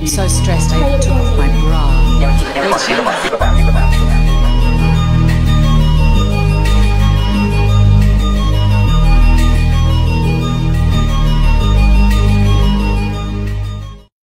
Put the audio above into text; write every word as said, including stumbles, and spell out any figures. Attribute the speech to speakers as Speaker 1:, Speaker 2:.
Speaker 1: So stressed I even took off my bra.